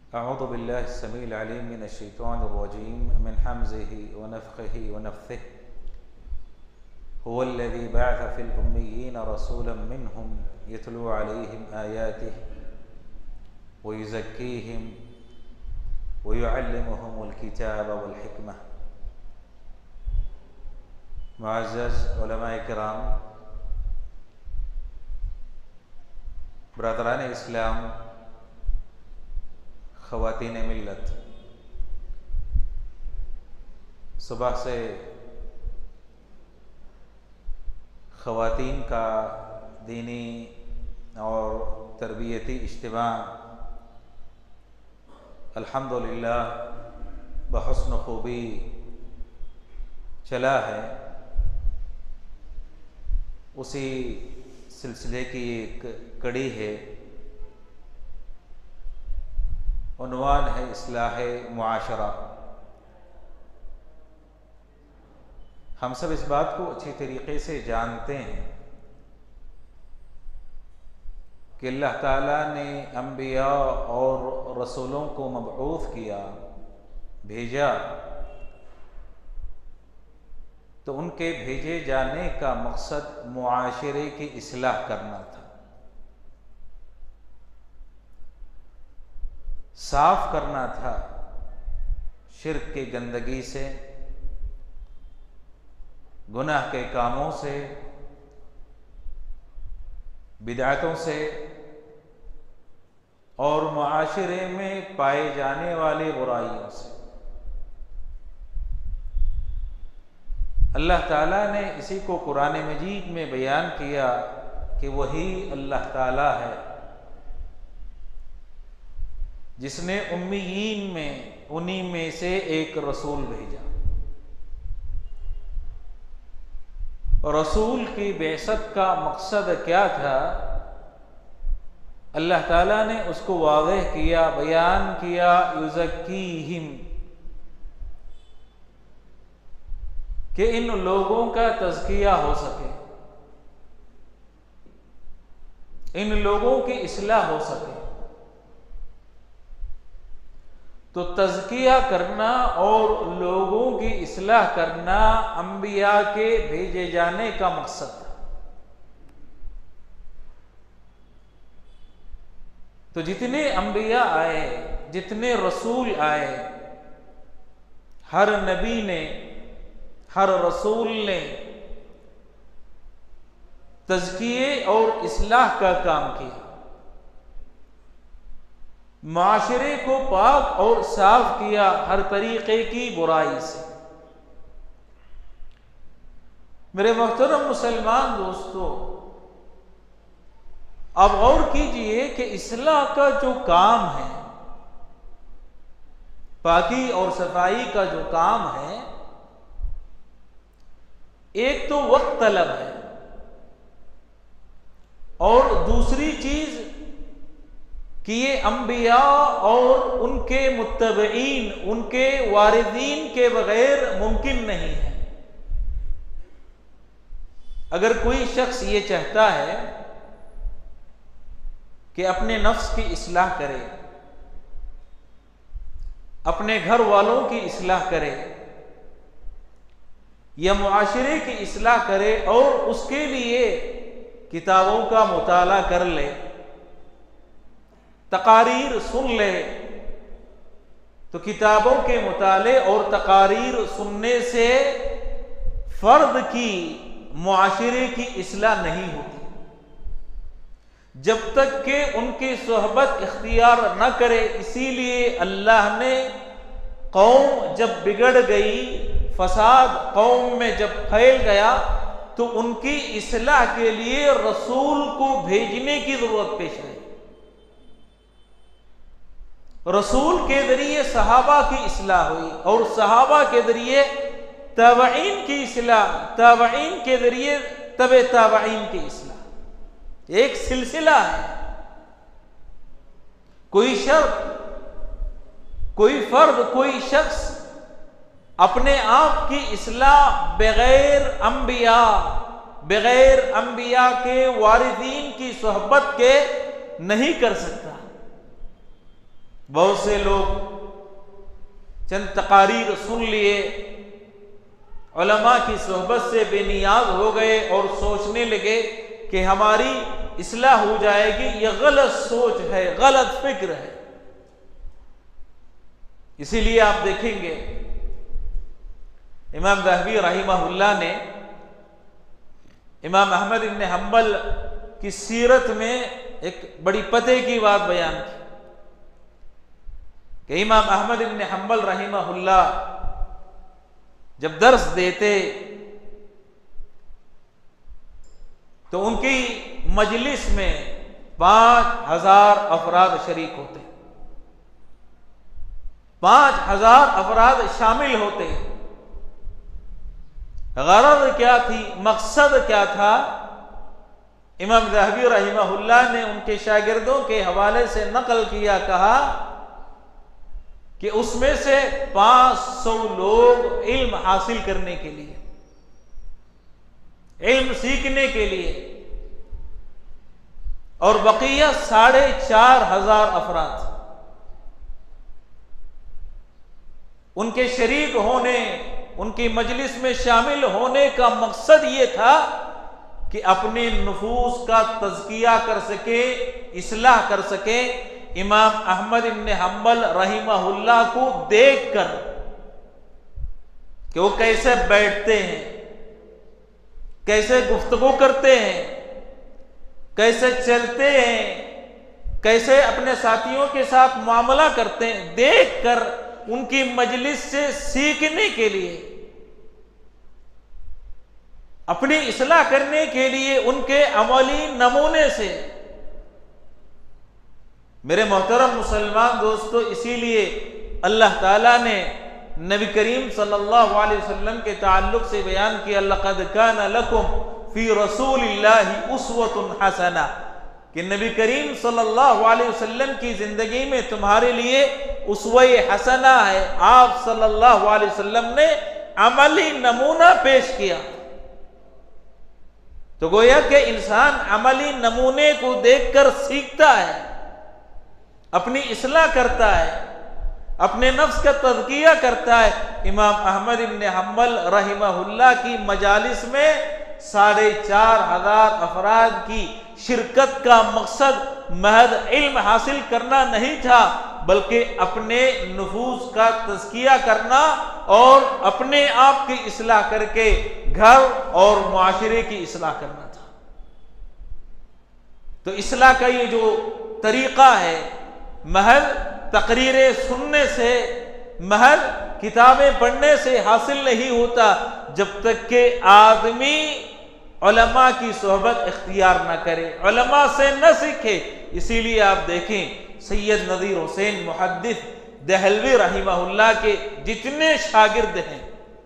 أعوذ بالله السميع العليم من الشيطان الرجيم من حمزه ونفخه ونفثه هو الذي بعث في الأميين رسولا منهم يتلو عليهم آياته ويزكيهم ويعلمهم الكتاب والحكمة. معزز علماء کرام، برادران اسلام، خواتین ملت، صبح سے خواتین کا دینی اور تربیتی اجتماع الحمدللہ بحسن خوبی چلا ہے۔ اسی سلسلے کی ایک کڑی ہے، عنوان ہے اصلاح معاشرہ۔ ہم سب اس بات کو اچھی طریقے سے جانتے ہیں کہ اللہ تعالیٰ نے انبیاء اور رسولوں کو مبعوث کیا، بھیجا، تو ان کے بھیجے جانے کا مقصد معاشرے کی اصلاح کرنا تھا، صاف کرنا تھا شرک کی گندگی سے، گناہ کے کاموں سے، بدعتوں سے اور معاشرے میں پائے جانے والی برائیوں سے۔ اللہ تعالیٰ نے اسی کو قرآن مجید میں بیان کیا کہ وہی اللہ تعالیٰ ہے جس نے امیین میں انہی میں سے ایک رسول بھیجا۔ رسول کی بعثت کا مقصد کیا تھا؟ اللہ تعالیٰ نے اس کو واضح کیا، بیان کیا، یزکیہم، کہ ان لوگوں کا تزکیہ ہو سکے، ان لوگوں کی اصلاح ہو سکے۔ تو تزکیہ کرنا اور لوگوں کی اصلاح کرنا انبیاء کے بھیجے جانے کا مقصد تھا۔ تو جتنے انبیاء آئے، جتنے رسول آئے، ہر نبی نے، ہر رسول نے تزکیے اور اصلاح کا کام کیا، معاشرے کو پاک اور صاف کیا ہر طریقے کی برائی سے۔ میرے محترم مسلمان دوستو، اب غور کیجئے کہ اصلاح کا جو کام ہے، پاکی اور صفائی کا جو کام ہے، ایک تو وقت طلب ہے، اور دوسری چیز کہ یہ انبیاء اور ان کے متبعین، ان کے واردین کے بغیر ممکن نہیں ہے۔ اگر کوئی شخص یہ چاہتا ہے کہ اپنے نفس کی اصلاح کرے، اپنے گھر والوں کی اصلاح کرے، یا معاشرے کی اصلاح کرے، اور اس کے لیے کتابوں کا مطالعہ کر لے، تقاریر سن لے، تو کتابوں کے مطالعے اور تقاریر سننے سے فرد کی، معاشرے کی اصلاح نہیں ہوتی جب تک کہ ان کی صحبت اختیار نہ کرے۔ اسی لیے اللہ نے قوم جب بگڑ گئی، فساد قوم میں جب پھیل گیا، تو ان کی اصلاح کے لیے رسول کو بھیجنے کی ضرورت پیش آئی۔ رسول کے ذریعے صحابہ کی اصلاح ہوئی، اور صحابہ کے ذریعے تابعین کی اصلاح، تابعین کے ذریعے تبع تابعین کی اصلاح۔ ایک سلسلہ ہے۔ کوئی فرد، کوئی شخص اپنے آپ کی اصلاح بغیر انبیاء کے واردین کی صحبت کے نہیں کر سکتا۔ بہت سے لوگ چند تقاریر سن لیے، علماء کی صحبت سے بے نیاز ہو گئے اور سوچنے لگے کہ ہماری اصلاح ہو جائے گی۔ یہ غلط سوچ ہے، غلط فکر ہے۔ اسی لیے آپ دیکھیں گے امام ذہبی رحمہ اللہ نے امام احمد بن حنبل کی سیرت میں ایک بڑی پتے کی بات بیان کی کہ امام احمد بن حنبل رحمہ اللہ جب درس دیتے تو ان کی مجلس میں 5000 افراد شریک ہوتے، 5000 افراد شامل ہوتے۔ غرض کیا تھی، مقصد کیا تھا؟ امام ذہبی رحمہ اللہ نے ان کے شاگردوں کے حوالے سے نقل کیا، کہا کہ اس میں سے 500 لوگ علم حاصل کرنے کے لیے، علم سیکھنے کے لیے، اور بقیہ 4500 افراد۔ ان کے شریک ہونے، ان کی مجلس میں شامل ہونے کا مقصد یہ تھا کہ اپنے نفوس کا تزکیہ کر سکے، اصلاح کر سکے۔ امام احمد بن حنبل رحمہ اللہ کو دیکھ کر کہ وہ کیسے بیٹھتے ہیں، کیسے گفتگو کرتے ہیں، کیسے چلتے ہیں، کیسے اپنے ساتھیوں کے ساتھ معاملہ کرتے ہیں، دیکھ کر ان کی مجلس سے سیکھنے کے لیے، اپنی اصلاح کرنے کے لیے، ان کے عملی نمونے سے۔ میرے محترم مسلمان دوستو، اسی لیے اللہ تعالیٰ نے نبی کریم صلی اللہ علیہ وسلم کے تعلق سے بیان کیا، لَقَدْ كَانَ لَكُمْ فِي رَسُولِ اللَّهِ أُسْوَةٌ حَسَنَةٌ، کہ نبی کریم صلی اللہ علیہ وسلم کی زندگی میں تمہارے لیے اسوہ حسنہ ہے۔ آپ صلی اللہ علیہ وسلم نے عملی نمونہ پیش کیا۔ تو گویا کہ انسان عملی نمونے کو دیکھ کر سیکھتا ہے، اپنی اصلاح کرتا ہے، اپنے نفس کا تزکیہ کرتا ہے۔ امام احمد بن حنبل رحمہ اللہ کی مجالس میں 4500 افراد کی شرکت کا مقصد محض علم حاصل کرنا نہیں تھا، بلکہ اپنے نفوس کا تزکیہ کرنا اور اپنے آپ کی اصلاح کر کے گھر اور معاشرے کی اصلاح کرنا تھا۔ تو اصلاح کا یہ جو طریقہ ہے، محض تقریریں سننے سے، محض کتابیں پڑھنے سے حاصل نہیں ہوتا، جب تک کہ آدمی علماء کی صحبت اختیار نہ کرے، علماء سے نہ سیکھے۔ اسی لیے آپ دیکھیں سید نذیر حسین محدث دہلوی رحمہ اللہ کے جتنے شاگرد ہیں،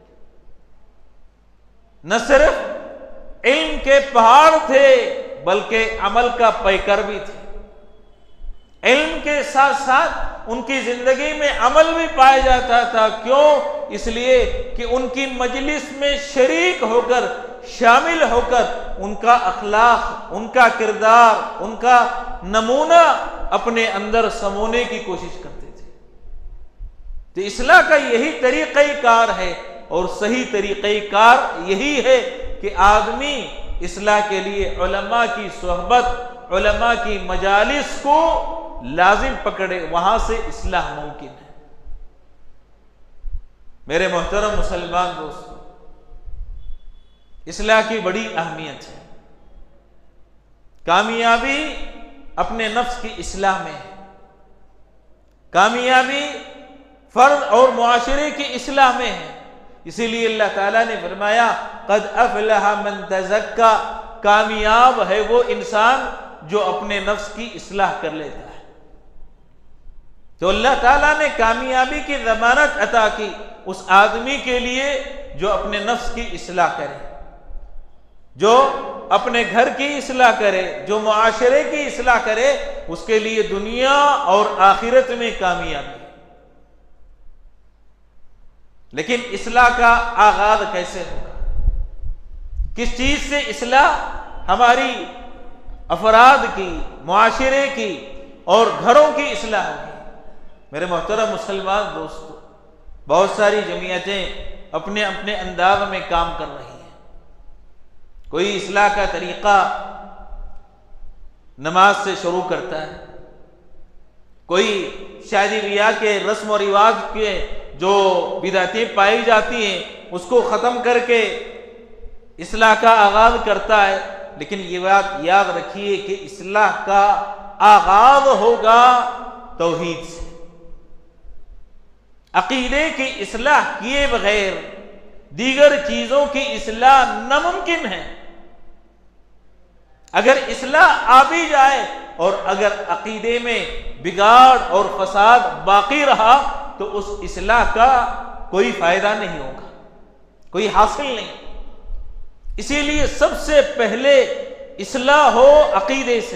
نہ صرف علم کے پہاڑ تھے بلکہ عمل کا پیکر بھی تھے۔ علم کے ساتھ ساتھ ان کی زندگی میں عمل بھی پایا جاتا تھا۔ کیوں؟ اس لیے کہ ان کی مجلس میں شریک ہو کر، شامل ہو کر، ان کا اخلاق، ان کا کردار، ان کا نمونہ اپنے اندر سمونے کی کوشش کرتے تھے۔ تو اصلاح کا یہی طریقہ کار ہے، اور صحیح طریقہ کار یہی ہے کہ آدمی اصلاح کے لیے علماء کی صحبت، علماء کی مجالس کو لازم پکڑے، وہاں سے اصلاح ممکن ہے۔ میرے محترم مسلمان دوستو، اصلاح کی بڑی اہمیت ہے۔ کامیابی اپنے نفس کی اصلاح میں ہے، کامیابی فرد اور معاشرے کی اصلاح میں ہے۔ اسی لیے اللہ تعالیٰ نے فرمایا قد افلح من تزکا، کامیاب ہے وہ انسان جو اپنے نفس کی اصلاح کر لیتا ہے۔ تو اللہ تعالیٰ نے کامیابی کی ضمانت عطا کی اس آدمی کے لیے جو اپنے نفس کی اصلاح کرے، جو اپنے گھر کی اصلاح کرے، جو معاشرے کی اصلاح کرے، اس کے لیے دنیا اور آخرت میں کامیابی۔ لیکن اصلاح کا آغاز کیسے ہوگا؟ کس چیز سے اصلاح ہماری افراد کی، معاشرے کی اور گھروں کی اصلاح ہوگی؟ میرے محترم مسلمان دوستو، بہت ساری جمعیتیں اپنے اپنے انداز میں کام کر رہی ہیں۔ کوئی اصلاح کا طریقہ نماز سے شروع کرتا ہے، کوئی شادی بیاہ کے رسم و رواج کے جو بدعتیں پائی جاتی ہیں اس کو ختم کر کے اصلاح کا آغاز کرتا ہے۔ لیکن یہ بات یاد رکھیے کہ اصلاح کا آغاز ہوگا توحید سے۔ عقیدے کی اصلاح کیے بغیر دیگر چیزوں کی اصلاح ناممکن ہے۔ اگر اصلاح آ بھی جائے اور اگر عقیدے میں بگاڑ اور فساد باقی رہا تو اس اصلاح کا کوئی فائدہ نہیں ہوگا، کوئی حاصل نہیں۔ اسی لیے سب سے پہلے اصلاح ہو عقیدے سے،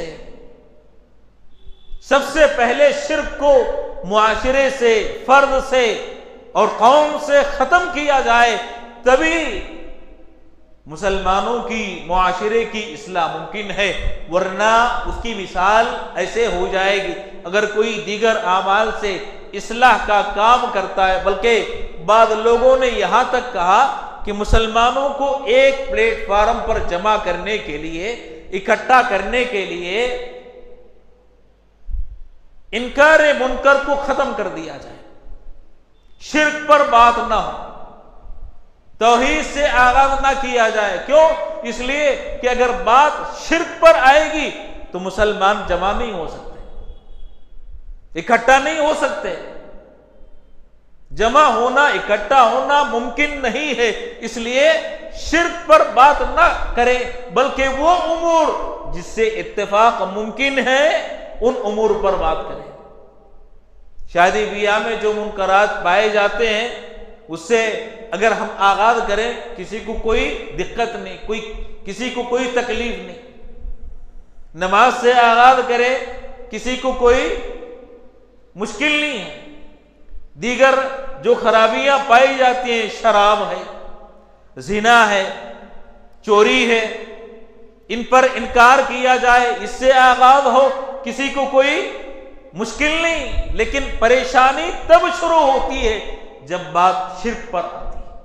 سب سے پہلے شرک کو معاشرے سے، فرد سے اور قوم سے ختم کیا جائے، تبھی مسلمانوں کی، معاشرے کی اصلاح ممکن ہے، ورنہ اس کی مثال ایسے ہو جائے گی اگر کوئی دیگر اعمال سے اصلاح کا کام کرتا ہے۔ بلکہ بعض لوگوں نے یہاں تک کہا کہ مسلمانوں کو ایک پلیٹ فارم پر جمع کرنے کے لیے، اکٹھا کرنے کے لیے انکار منکر کو ختم کر دیا جائے، شرک پر بات نہ ہو، توحید سے آغاز نہ کیا جائے۔ کیوں؟ اس لیے کہ اگر بات شرک پر آئے گی تو مسلمان جمع نہیں ہو سکتے، اکٹھا نہیں ہو سکتے، جمع ہونا، اکٹھا ہونا ممکن نہیں ہے۔ اس لیے شرک پر بات نہ کریں، بلکہ وہ امور جس سے اتفاق ممکن ہے ان امور پر بات کریں۔ شادی بیاہ میں جو منکرات پائے جاتے ہیں اس سے اگر ہم آغاز کریں، کسی کو کوئی دقت نہیں، کسی کو کوئی تکلیف نہیں۔ نماز سے آغاز کریں، کسی کو کوئی مشکل نہیں ہے۔ دیگر جو خرابیاں پائی جاتی ہیں، شراب ہے، زنا ہے، چوری ہے، ان پر انکار کیا جائے، اس سے آغاز ہو، کسی کو کوئی مشکل نہیں۔ لیکن پریشانی تب شروع ہوتی ہے جب بات شرک پر آتی ہے،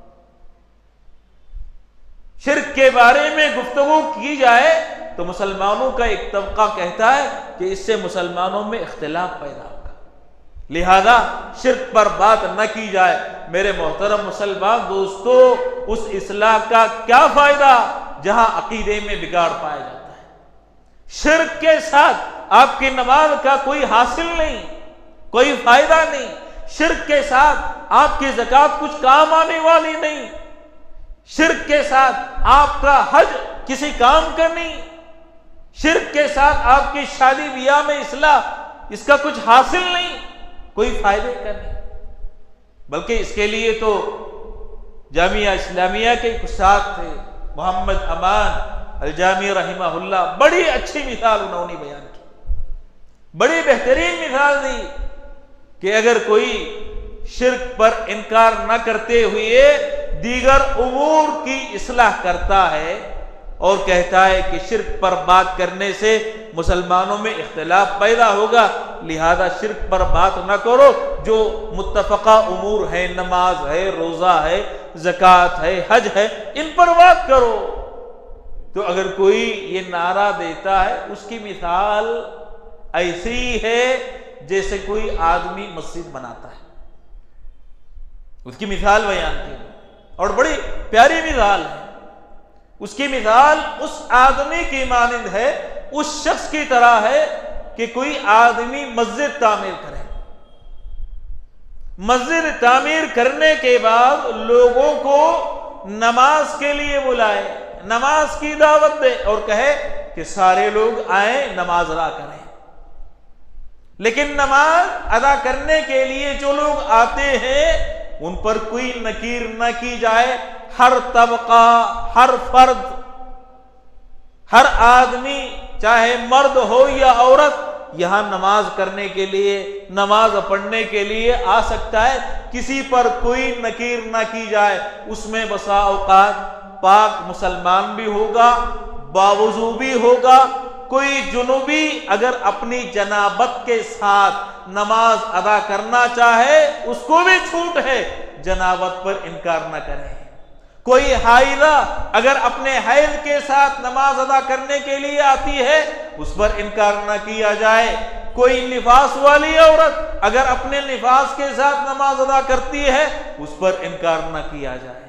شرک کے بارے میں گفتگو کی جائے تو مسلمانوں کا ایک طبقہ کہتا ہے کہ اس سے مسلمانوں میں اختلاف پیدا ہوگا، لہذا شرک پر بات نہ کی جائے۔ میرے محترم مسلمان دوستو، اس اصلاح کا کیا فائدہ جہاں عقیدے میں بگاڑ پایا جاتا ہے؟ شرک کے ساتھ آپ کی نماز کا کوئی حاصل نہیں، کوئی فائدہ نہیں۔ شرک کے ساتھ آپ کی زکوٰۃ کچھ کام آنے والی نہیں، شرک کے ساتھ آپ کا حج کسی کام کا نہیں، شرک کے ساتھ آپ کی شادی بیاہ میں اصلاح، اس کا کچھ حاصل نہیں، کوئی فائدے کا نہیں۔ بلکہ اس کے لیے تو جامعہ اسلامیہ کے ایک استاد تھے محمد امان الجامی رحمہ اللہ، بڑی اچھی مثال انہوں نے بیان کی، بڑی بہترین مثال دی کہ اگر کوئی شرک پر انکار نہ کرتے ہوئے دیگر امور کی اصلاح کرتا ہے اور کہتا ہے کہ شرک پر بات کرنے سے مسلمانوں میں اختلاف پیدا ہوگا، لہذا شرک پر بات نہ کرو، جو متفقہ امور ہیں، نماز ہے، روزہ ہے، زکوٰۃ ہے، حج ہے، ان پر بات کرو۔ تو اگر کوئی یہ نعرہ دیتا ہے، اس کی مثال ایسی ہے جیسے کوئی آدمی مسجد بناتا ہے، اس کی مثال بیان کی اور بڑی پیاری مثال ہے۔ اس کی مثال اس آدمی کی مانند ہے، اس شخص کی طرح ہے کہ کوئی آدمی مسجد تعمیر کرے، مسجد تعمیر کرنے کے بعد لوگوں کو نماز کے لیے بلائے، نماز کی دعوت دے اور کہے کہ سارے لوگ آئیں نماز ادا کریں۔ لیکن نماز ادا کرنے کے لیے جو لوگ آتے ہیں ان پر کوئی نکیر نہ کی جائے، ہر طبقہ، ہر فرد، ہر آدمی چاہے مرد ہو یا عورت یہاں نماز کرنے کے لیے، نماز پڑھنے کے لیے آ سکتا ہے، کسی پر کوئی نکیر نہ کی جائے۔ اس میں بسا اوقات پاک مسلمان بھی ہوگا، باوضو بھی ہوگا، کوئی جنوبی اگر اپنی جنابت کے ساتھ نماز ادا کرنا چاہے اس کو بھی چھوٹ ہے، جنابت پر انکار نہ کریں۔ کوئی حائضہ اگر اپنے حیض کے ساتھ نماز ادا کرنے کے لیے آتی ہے اس پر انکار نہ کیا جائے۔ کوئی نفاس والی عورت اگر اپنے نفاس کے ساتھ نماز ادا کرتی ہے اس پر انکار نہ کیا جائے۔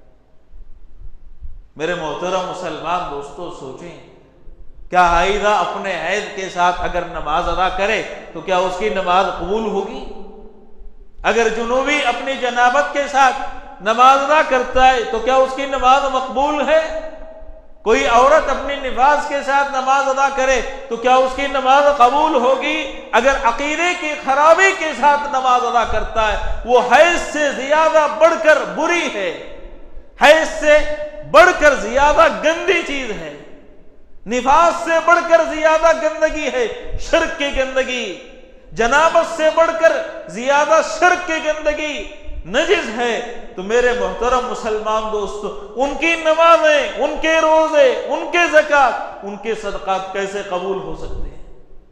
میرے محترم مسلمان دوستو، سوچیں، کیا حائضہ اپنے حیض کے ساتھ اگر نماز ادا کرے تو کیا اس کی نماز قبول ہوگی؟ اگر جنوبی اپنی جنابت کے ساتھ نماز ادا کرتا ہے تو کیا اس کی نماز مقبول ہے؟ کوئی عورت اپنی نفاس کے ساتھ نماز ادا کرے تو کیا اس کی نماز قبول ہوگی؟ اگر عقیدے کی خرابی کے ساتھ نماز ادا کرتا ہے وہ حیض سے زیادہ بڑھ کر بری ہے، حیض سے بڑھ کر زیادہ گندی چیز ہے، نفاس سے بڑھ کر زیادہ گندگی ہے، شرک کی گندگی، جنابت سے بڑھ کر زیادہ شرک کی گندگی، نجس ہے۔ تو میرے محترم مسلمان دوستو، ان کی نمازیں، ان کے روزے، ان کے زکوٰۃ، ان کے صدقات کیسے قبول ہو سکتے ہیں؟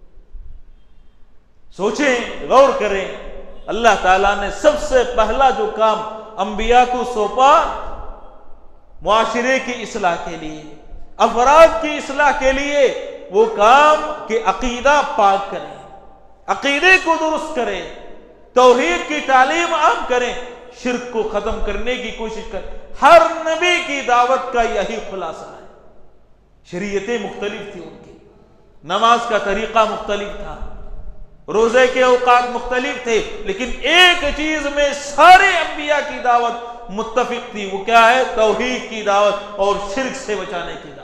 سوچیں، غور کریں۔ اللہ تعالیٰ نے سب سے پہلا جو کام انبیاء کو سونپا معاشرے کی اصلاح کے لیے، افراد کی اصلاح کے لیے، وہ کام کہ عقیدہ پاک کریں، عقیدے کو درست کریں، توحید کی تعلیم عام کریں، شرک کو ختم کرنے کی کوشش کریں۔ ہر نبی کی دعوت کا یہی خلاصہ ہے۔ شریعتیں مختلف تھی ان کی، نماز کا طریقہ مختلف تھا، روزے کے اوقات مختلف تھے، لیکن ایک چیز میں سارے انبیاء کی دعوت متفق تھی، وہ کیا ہے؟ توحید کی دعوت اور شرک سے بچانے کی دعوت۔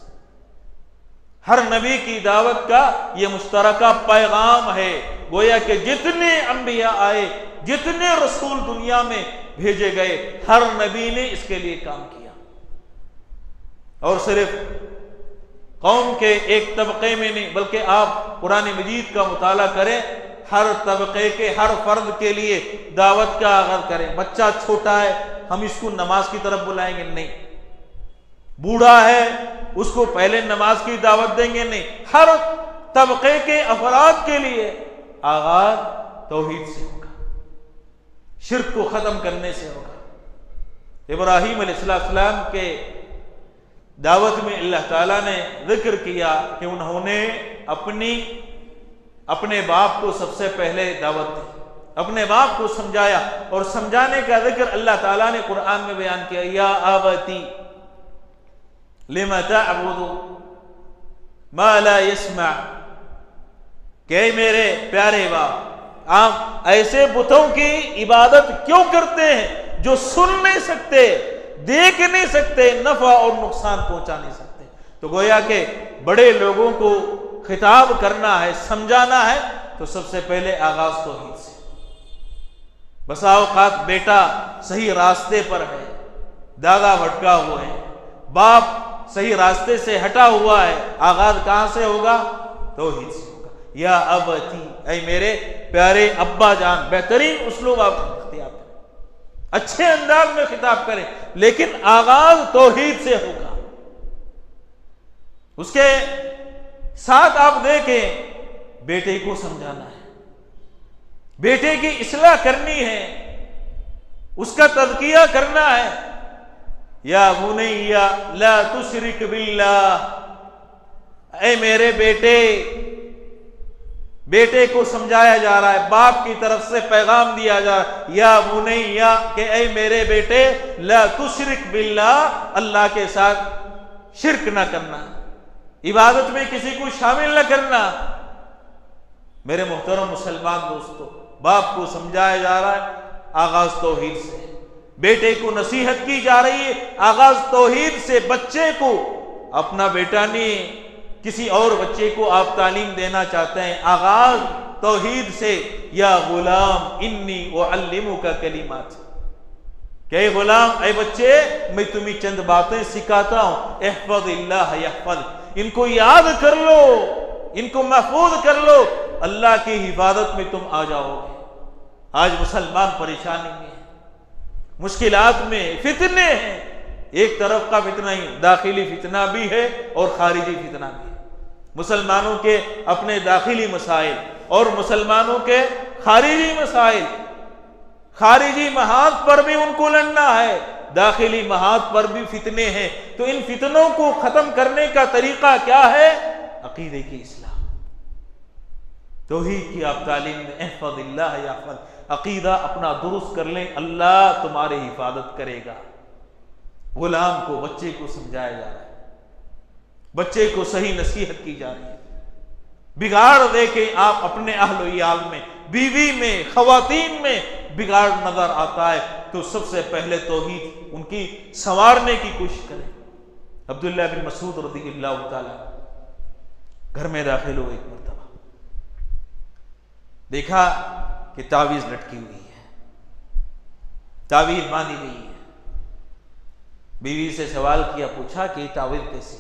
ہر نبی کی دعوت کا یہ مشترکہ پیغام ہے، گویا کہ جتنے انبیاء آئے، جتنے رسول دنیا میں بھیجے گئے، ہر نبی نے اس کے لیے کام کیا۔ اور صرف قوم کے ایک طبقے میں نہیں، بلکہ آپ قرآن مجید کا مطالعہ کریں، ہر طبقے کے ہر فرد کے لیے دعوت کا آغاز کریں۔ بچہ چھوٹا ہے، ہم اس کو نماز کی طرف بلائیں گے نہیں، بوڑھا ہے اس کو پہلے نماز کی دعوت دیں گے نہیں، ہر طبقے کے افراد کے لیے آغاز توحید سے ہوگا، شرک کو ختم کرنے سے ہوگا۔ ابراہیم علیہ السلام کے دعوت میں اللہ تعالیٰ نے ذکر کیا کہ انہوں نے اپنے باپ کو سب سے پہلے دعوت دی، اپنے باپ کو سمجھایا، اور سمجھانے کا ذکر اللہ تعالیٰ نے قرآن میں بیان کیا، یا آبتی لم تعبد ما لا يسمع، کہ میرے پیارے باپ آپ ایسے بتوں کی عبادت کیوں کرتے ہیں جو سن نہیں سکتے، دیکھ نہیں سکتے، نفع اور نقصان پہنچا نہیں سکتے۔ تو گویا کہ بڑے لوگوں کو خطاب کرنا ہے، سمجھانا ہے، تو سب سے پہلے آغاز توحید سے۔ بسا اوقات بیٹا صحیح راستے پر ہے، دادا بھٹکا ہوا ہے، باپ صحیح راستے سے ہٹا ہوا ہے، آغاز کہاں سے ہوگا؟ توحید سے ہوگا۔ یا ابتی، اے میرے پیارے ابا جان، بہترین اسلوب آپ اختیار کریں، اچھے انداز میں خطاب کریں، لیکن آغاز توحید سے ہوگا۔ اس کے ساتھ آپ دیکھیں، بیٹے کو سمجھانا ہے، بیٹے کی اصلاح کرنی ہے، اس کا تزکیہ کرنا ہے۔ یا بنی لا تشرک باللہ، اے میرے بیٹے کو سمجھایا جا رہا ہے، باپ کی طرف سے پیغام دیا جا رہا ہے، یا بنی، کہ اے میرے بیٹے، لا تشرک باللہ، اللہ کے ساتھ شرک نہ کرنا، عبادت میں کسی کو شامل نہ کرنا۔ میرے محترم مسلمان دوستو، باپ کو سمجھایا جا رہا ہے، آغاز توحید سے، بیٹے کو نصیحت کی جا رہی ہے، آغاز توحید سے۔ بچے کو اپنا بیٹا نہیں، کسی اور بچے کو آپ تعلیم دینا چاہتے ہیں، آغاز توحید سے۔ یا غلام انی اعلمک کلمات، کہ اے غلام، اے بچے، میں تمہیں چند باتیں سکھاتا ہوں، احفظ اللہ یحفظ، ان کو یاد کر لو، ان کو محفوظ کر لو، اللہ کی حفاظت میں تم آ جاؤ گے۔ آج مسلمان پریشانی میں، مشکلات میں، فتنے ہیں، ایک طرف کا فتنہ ہی، داخلی فتنہ بھی ہے اور خارجی فتنہ بھی ہے۔ مسلمانوں کے اپنے داخلی مسائل اور مسلمانوں کے خارجی مسائل، خارجی محاذ پر بھی ان کو لڑنا ہے، داخلی محاذ پر بھی فتنے ہیں، تو ان فتنوں کو ختم کرنے کا طریقہ کیا ہے؟ عقیدے کی اصلاح، توحید کی آپ تعلیم میں احفظ اللہ یحفظ، عقیدہ اپنا درست کر لیں، اللہ تمہاری حفاظت کرے گا۔ غلام کو، بچے کو سمجھایا جا رہا ہے، بچے کو صحیح نصیحت کی جا رہی ہے۔ بگاڑ دیکھیں آپ اپنے اہل و عیال میں، بیوی میں، خواتین میں بگاڑ نظر آتا ہے تو سب سے پہلے توحید ان کی سنوارنے کی کوشش کریں۔ عبداللہ بن مسعود رضی اللہ تعالی گھر میں داخل ہوئے، ایک مرتبہ دیکھا کہ تعویذ لٹکی ہوئی ہے، تعویذ باندھی گئی ہے۔ بیوی سے سوال کیا، پوچھا کہ یہ تعویذ کیسی ہے؟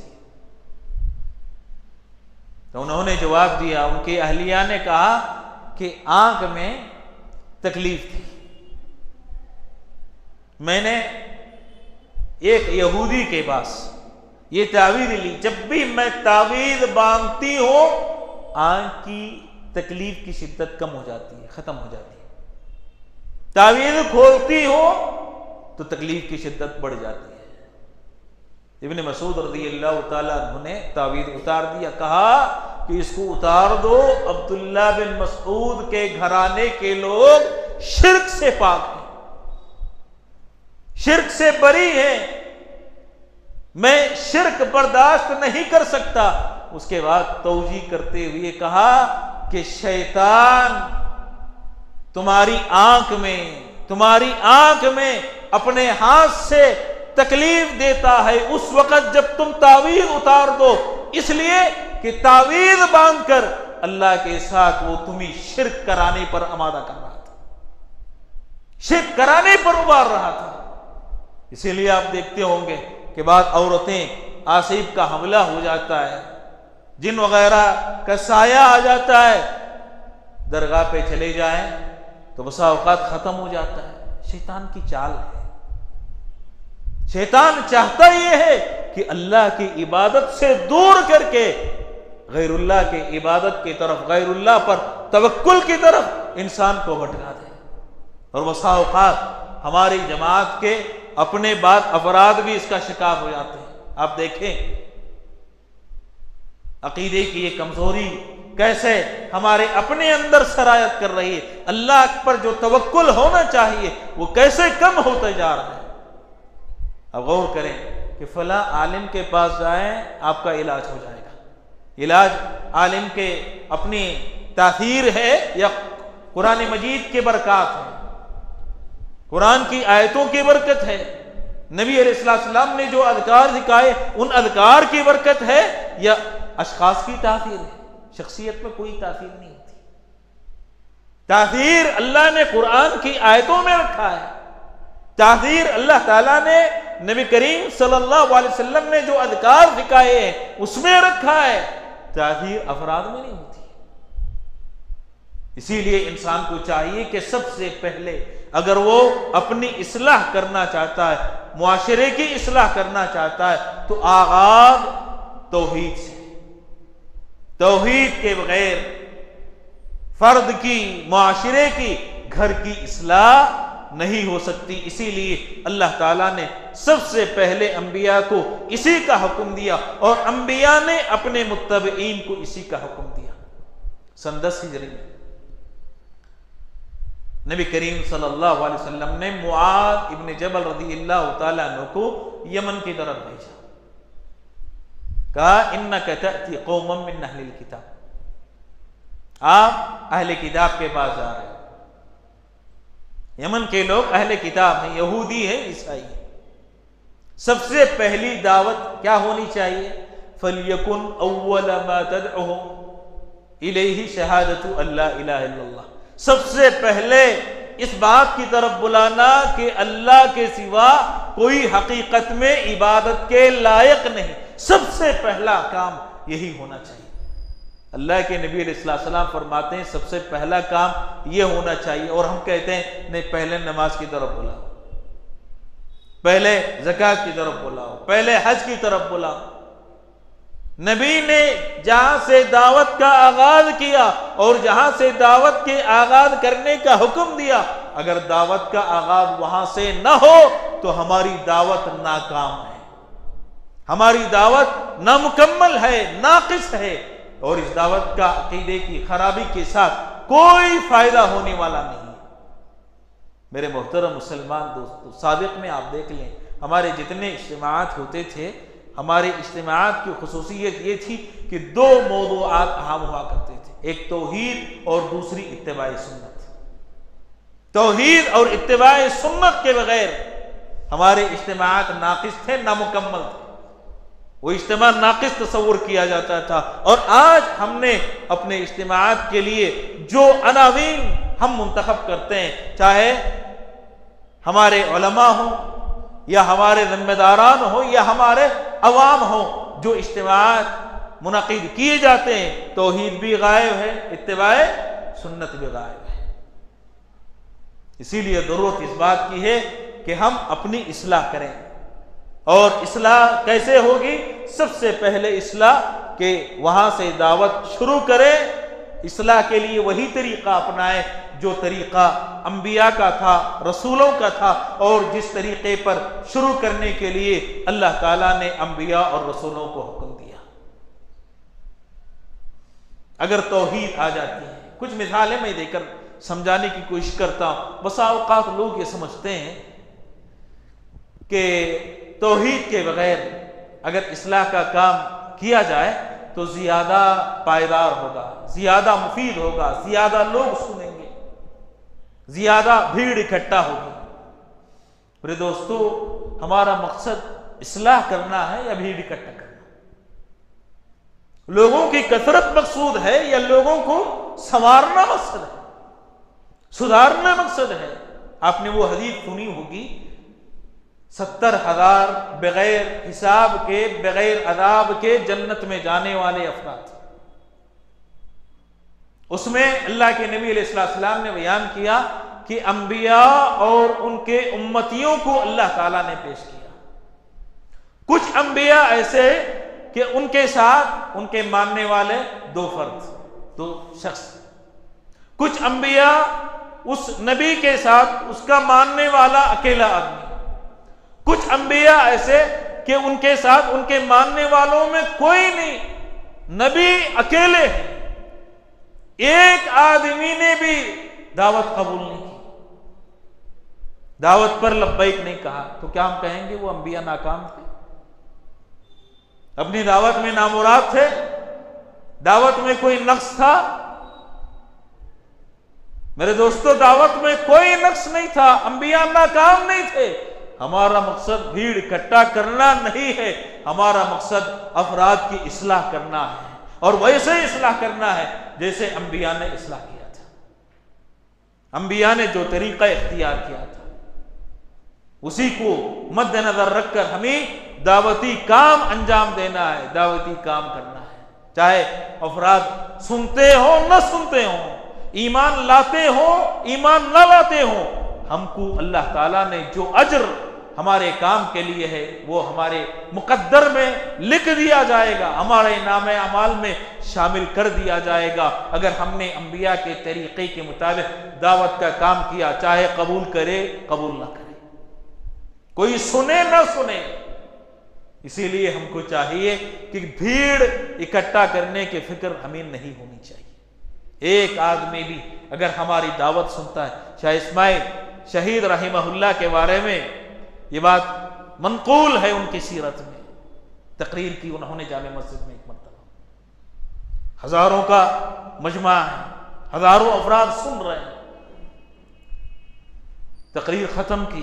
تو انہوں نے جواب دیا، ان کی اہلیہ نے کہا کہ آنکھ میں تکلیف تھی، میں نے ایک یہودی کے پاس یہ تعویذ لی، جب بھی میں تعویذ باندھتی ہوں آنکھ کی تکلیف کی شدت کم ہو جاتی ہے، ختم ہو جاتی ہے، تعویذ کھولتی ہوں تو تکلیف کی شدت بڑھ جاتی ہے۔ ابن مسعود رضی اللہ تعالیٰ عنہ نے تعویذ اتار دیا، کہا کہ اس کو اتار دو، عبداللہ بن مسعود کے گھرانے کے لوگ شرک سے پاک ہیں، شرک سے بری ہیں، میں شرک برداشت نہیں کر سکتا۔ اس کے بعد توجیہ کرتے ہوئے کہا کہ شیطان تمہاری آنکھ میں اپنے ہاتھ سے تکلیف دیتا ہے اس وقت جب تم تعویذ اتار دو، اس لیے کہ تعویذ باندھ کر اللہ کے ساتھ وہ تمہیں شرک کرانے پر آمادہ کر رہا تھا، شرک کرانے پر ابار رہا تھا۔ اسی لیے آپ دیکھتے ہوں گے کہ بعض عورتیں آسیب کا حملہ ہو جاتا ہے، جن وغیرہ کا سایہ آ جاتا ہے، درگاہ پہ چلے جائیں تو بسا اوقات ختم ہو جاتا ہے۔ شیطان کی چال ہے، شیطان چاہتا یہ ہے کہ اللہ کی عبادت سے دور کر کے غیر اللہ کی عبادت کی طرف، غیر اللہ پر توکل کی طرف انسان کو بھٹکا دے۔ اور بسا اوقات ہماری جماعت کے اپنے بعض افراد بھی اس کا شکار ہو جاتے ہیں۔ آپ دیکھیں عقیدے کی یہ کمزوری کیسے ہمارے اپنے اندر سرایت کر رہی ہے، اللہ پر جو توکل ہونا چاہیے وہ کیسے کم ہوتا جا رہا ہے۔ اب غور کریں کہ فلاں عالم کے پاس جائیں آپ کا علاج ہو جائے گا، علاج عالم کے اپنی تاثیر ہے یا قرآن مجید کے برکات ہے، قرآن کی آیتوں کی برکت ہے، نبی علیہ السلام نے جو اذکار سکھائے ان اذکار کی برکت ہے، یا اشخاص کی تاثیر ہے؟ شخصیت میں کوئی تاثیر نہیں ہوتی، تاثیر اللہ نے قرآن کی آیتوں میں رکھا ہے، تاثیر اللہ تعالیٰ نے نبی کریم صلی اللہ علیہ وسلم نے جو اذکار سکھائے ہیں اس میں رکھا ہے، تاثیر افراد میں نہیں ہوتی۔ اسی لیے انسان کو چاہیے کہ سب سے پہلے اگر وہ اپنی اصلاح کرنا چاہتا ہے، معاشرے کی اصلاح کرنا چاہتا ہے، تو آغاز توحید سے، توحید کے بغیر فرد کی، معاشرے کی، گھر کی اصلاح نہیں ہو سکتی۔ اسی لیے اللہ تعالیٰ نے سب سے پہلے انبیاء کو اسی کا حکم دیا، اور انبیاء نے اپنے متبعین کو اسی کا حکم دیا۔ سن 10 ہجری میں نبی کریم صلی اللہ علیہ وسلم نے معاذ ابن جبل رضی اللہ تعالیٰ عنہ کو یمن کی طرف بھیجا، کہا انک تأتی قوما من اہل الکتاب، آپ اہل کتاب کے پاس جا رہے ہیں۔ یمن کے لوگ اہل کتاب ہیں، یہودی ہیں، عیسائی ہیں۔ سب سے پہلی دعوت کیا ہونی چاہیے؟ فَلْيَكُنْ أَوَّلَ مَا تَدْعُهُمْ إِلَيْهِ شَهَادَةُ أَن لَا إِلَهَ إِلَّا اللَّهُ، سب سے پہلے اس بات کی طرف بلانا کہ اللہ کے سوا کوئی حقیقت میں عبادت کے لائق نہیں، سب سے پہلا کام یہی ہونا چاہیے۔ اللہ کے نبی علیہ السلام فرماتے ہیں سب سے پہلا کام یہ ہونا چاہیے، اور ہم کہتے ہیں نہیں، پہلے نماز کی طرف بلاؤ، پہلے زکوٰۃ کی طرف بلاؤ، پہلے حج کی طرف بلاؤ۔ نبی نے جہاں سے دعوت کا آغاز کیا اور جہاں سے دعوت کے آغاز کرنے کا حکم دیا، اگر دعوت کا آغاز وہاں سے نہ ہو تو ہماری دعوت ناکام ہے، ہماری دعوت نامکمل ہے، ناقص ہے، اور اس دعوت کا عقیدے کی خرابی کے ساتھ کوئی فائدہ ہونے والا نہیں۔ میرے محترم مسلمان دوستو، سابق میں آپ دیکھ لیں ہمارے جتنے اجتماعات ہوتے تھے، ہمارے اجتماعات کی خصوصیت یہ تھی کہ دو موضوعات اہم ہوا کرتے تھے، ایک توحید اور دوسری اتباع سنت۔ توحید اور اتباع سنت کے بغیر ہمارے اجتماعات ناقص تھے، نامکمل تھے، وہ اجتماع ناقص تصور کیا جاتا تھا۔ اور آج ہم نے اپنے اجتماعات کے لیے جو عناوین ہم منتخب کرتے ہیں، چاہے ہمارے علماء ہوں یا ہمارے ذمہ داران ہوں یا ہمارے عوام ہوں، جو اجتماعات منعقد کیے جاتے ہیں، توحید بھی غائب ہے، اتباع سنت بھی غائب ہے۔ اسی لیے ضرورت اس بات کی ہے کہ ہم اپنی اصلاح کریں، اور اصلاح کیسے ہوگی؟ سب سے پہلے اصلاح کہ وہاں سے دعوت شروع کریں، اصلاح کے لیے وہی طریقہ اپنائیں جو طریقہ انبیاء کا تھا، رسولوں کا تھا، اور جس طریقے پر شروع کرنے کے لیے اللہ تعالیٰ نے انبیاء اور رسولوں کو حکم دیا۔ اگر توحید آ جاتی ہے، کچھ مثالیں میں دے کر سمجھانے کی کوشش کرتا ہوں۔ بسا اوقات لوگ یہ سمجھتے ہیں کہ توحید کے بغیر اگر اصلاح کا کام کیا جائے تو زیادہ پائیدار ہوگا، زیادہ مفید ہوگا، زیادہ لوگ سنیں گے، زیادہ بھیڑ اکٹھا ہوگی۔ میرے دوستو، ہمارا مقصد اصلاح کرنا ہے یا بھیڑ اکٹھا کرنا؟ لوگوں کی کثرت مقصود ہے یا لوگوں کو سنوارنا مقصد ہے، سدھارنا مقصد ہے؟ آپ نے وہ حدیث سنی ہوگی، 70,000 بغیر حساب کے، بغیر عذاب کے جنت میں جانے والے افراد۔ اس میں اللہ کے نبی علیہ السلام نے بیان کیا کہ انبیاء اور ان کے امتیوں کو اللہ تعالیٰ نے پیش کیا۔ کچھ انبیاء ایسے کہ ان کے ساتھ ان کے ماننے والے دو فرد، دو شخص۔ کچھ انبیاء اس نبی کے ساتھ اس کا ماننے والا اکیلا آدمی۔ کچھ انبیاء ایسے کہ ان کے ساتھ ان کے ماننے والوں میں کوئی نہیں، نبی اکیلے ہیں، ایک آدمی نے بھی دعوت قبول نہیں کی، دعوت پر لبیک نہیں کہا، تو کیا ہم کہیں گے وہ انبیاء ناکام تھے؟ اپنی دعوت میں نامراد تھے؟ دعوت میں کوئی نقص تھا؟ میرے دوستو، دعوت میں کوئی نقص نہیں تھا، انبیاء ناکام نہیں تھے۔ ہمارا مقصد بھیڑ اکٹھا کرنا نہیں ہے، ہمارا مقصد افراد کی اصلاح کرنا ہے، اور ویسے اصلاح کرنا ہے جیسے انبیاء نے اصلاح کیا تھا۔ انبیاء نے جو طریقہ اختیار کیا تھا اسی کو مد نظر رکھ کر ہمیں دعوتی کام انجام دینا ہے، دعوتی کام کرنا ہے، چاہے افراد سنتے ہوں نہ سنتے ہوں، ایمان لاتے ہوں ایمان نہ لاتے ہوں، ہم کو اللہ تعالیٰ نے جو اجر ہمارے کام کے لیے ہے وہ ہمارے مقدر میں لکھ دیا جائے گا، ہمارے نام اعمال میں شامل کر دیا جائے گا، اگر ہم نے انبیاء کے طریقے کے مطابق دعوت کا کام کیا، چاہے قبول کرے قبول نہ کرے، کوئی سنے نہ سنے۔ اسی لیے ہم کو چاہیے کہ بھیڑ اکٹھا کرنے کی فکر ہمیں نہیں ہونی چاہیے۔ ایک آدمی بھی اگر ہماری دعوت سنتا ہے، شاہ اسماعیل شہید رحمہ اللہ کے بارے میں یہ بات منقول ہے، ان کی سیرت میں تقریر کی انہوں نے جامع مسجد میں ایک مرتبہ، ہزاروں کا مجمع ہے، ہزاروں افراد سن رہے ہیں، تقریر ختم کی۔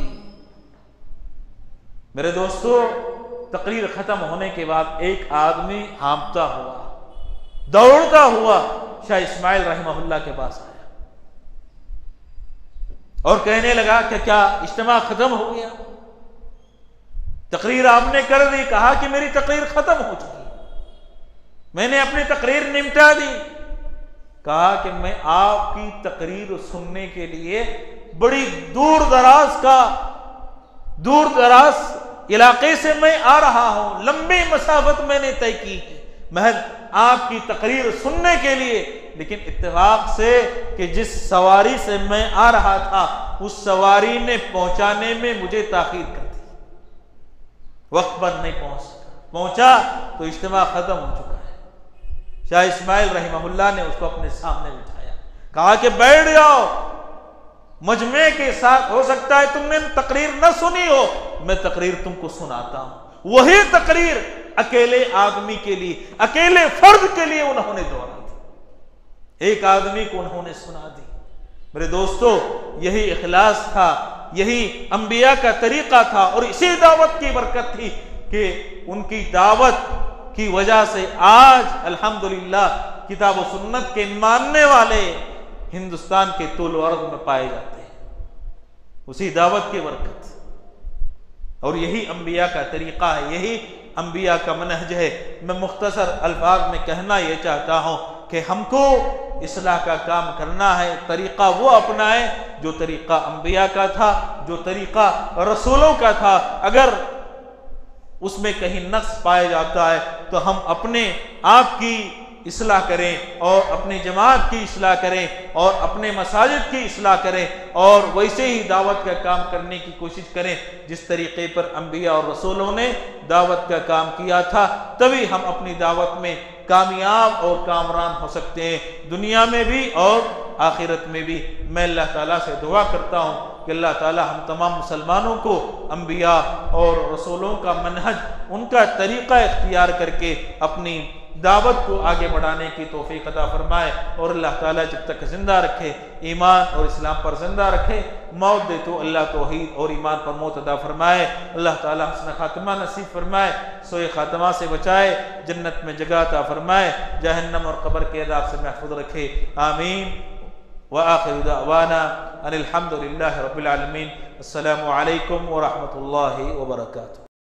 میرے دوستو، تقریر ختم ہونے کے بعد ایک آدمی ہانپتا ہوا، دوڑتا ہوا شاہ اسماعیل رحمہ اللہ کے پاس آیا اور کہنے لگا کہ کیا اجتماع ختم ہو گیا؟ تقریر آپ نے کر دی؟ کہا کہ میری تقریر ختم ہو چکی، میں نے اپنی تقریر نمٹا دی۔ کہا کہ میں آپ کی تقریر سننے کے لیے بڑی دور دراز علاقے سے میں آ رہا ہوں، لمبی مسافت میں نے طے کی ہے، محض آپ کی تقریر سننے کے لیے، لیکن اتفاق سے کہ جس سواری سے میں آ رہا تھا اس سواری نے پہنچانے میں مجھے تاخیر کر دی، وقت پر نہیں پہنچا تو اجتماع ختم ہو چکا ہے۔ شاہ اسماعیل رحمہ اللہ نے اس کو اپنے سامنے بٹھایا، کہا کہ بیٹھ جاؤ، مجمع کے ساتھ ہو سکتا ہے تم نے تقریر نہ سنی ہو، میں تقریر تم کو سناتا ہوں۔ وہی تقریر اکیلے آدمی کے لیے، اکیلے فرد کے لیے انہوں نے دہرا دی، ایک آدمی کو انہوں نے سنا دی۔ میرے دوستو، یہی اخلاص تھا، یہی انبیاء کا طریقہ تھا، اور اسی دعوت کی برکت تھی کہ ان کی دعوت کی وجہ سے آج الحمدللہ کتاب و سنت کے ماننے والے ہندوستان کے طول و عرض میں پائے جاتے ہیں، اسی دعوت کی برکت۔ اور یہی انبیاء کا طریقہ ہے، یہی انبیاء کا منہج ہے۔ میں مختصر الفاظ میں کہنا یہ چاہتا ہوں کہ ہم کو اصلاح کا کام کرنا ہے، طریقہ وہ اپنائیں جو طریقہ انبیاء کا تھا، جو طریقہ رسولوں کا تھا۔ اگر اس میں کہیں نقص پایا جاتا ہے تو ہم اپنے آپ کی اصلاح کریں، اور اپنی جماعت کی اصلاح کریں، اور اپنے مساجد کی اصلاح کریں، اور ویسے ہی دعوت کا کام کرنے کی کوشش کریں جس طریقے پر انبیاء اور رسولوں نے دعوت کا کام کیا تھا۔ تبھی ہم اپنی دعوت میں کامیاب اور کامران ہو سکتے ہیں، دنیا میں بھی اور آخرت میں بھی۔ میں اللہ تعالیٰ سے دعا کرتا ہوں کہ اللہ تعالیٰ ہم تمام مسلمانوں کو انبیاء اور رسولوں کا منہج، ان کا طریقہ اختیار کر کے اپنی دعوت کو آگے بڑھانے کی توفیق عطا فرمائے، اور اللہ تعالیٰ جب تک زندہ رکھے، ایمان اور اسلام پر زندہ رکھے، موت دے تو اللہ توحید اور ایمان پر موت عطا فرمائے۔ اللہ تعالیٰ حسن خاتمہ نصیب فرمائے، سوء خاتمہ سے بچائے، جنت میں جگہ عطا فرمائے، جہنم اور قبر کے عذاب سے محفوظ رکھے، آمین۔ وآخر دعوانا ان الحمد للہ رب العالمین۔ السلام علیکم ورحمۃ اللہ وبرکاتہ۔